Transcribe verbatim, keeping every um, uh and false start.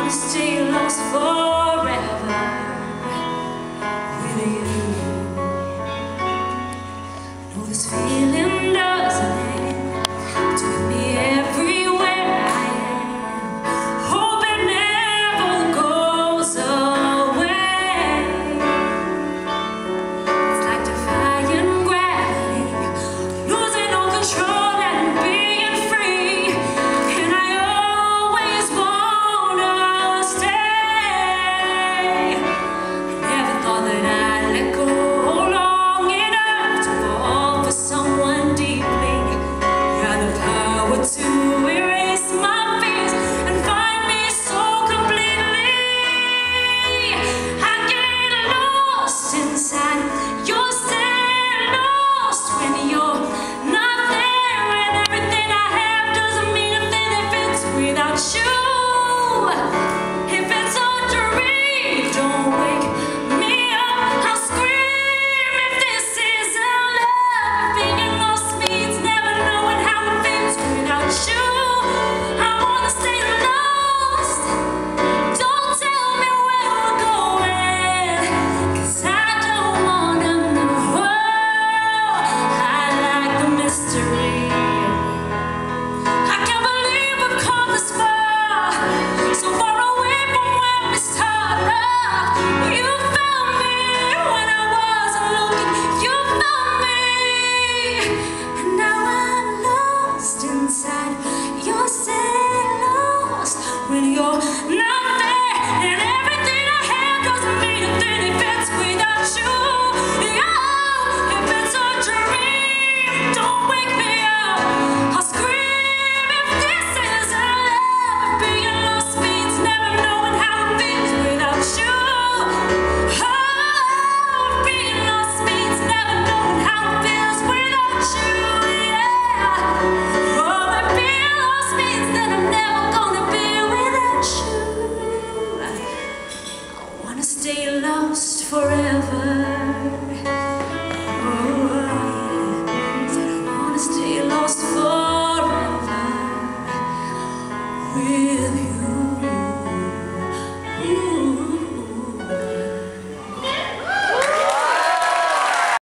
stay lost forever with you. No, this feeling doesn't end. It's with me everywhere I am. Hope it never goes away. It's like defying gravity, losing all control and being free. And I always wanna stay. I never thought that I'd let go long enough to fall for someone deeply. Had the power to erase my fears and find me so completely. I get lost inside. You're still lost when you're not there, and everything I have doesn't mean a thing if it's without you. If it's a dream, don't wake me up. I'll scream if this isn't love. Being lost means never knowing how it feels without you. I wanna stay lost. Don't tell me where we're going, 'cause I don't wanna know. I like the mystery. I can't believe we've come this far, so far away from where we started. You found me when I wasn't looking. You found me, and now I'm lost inside. You're still lost when you're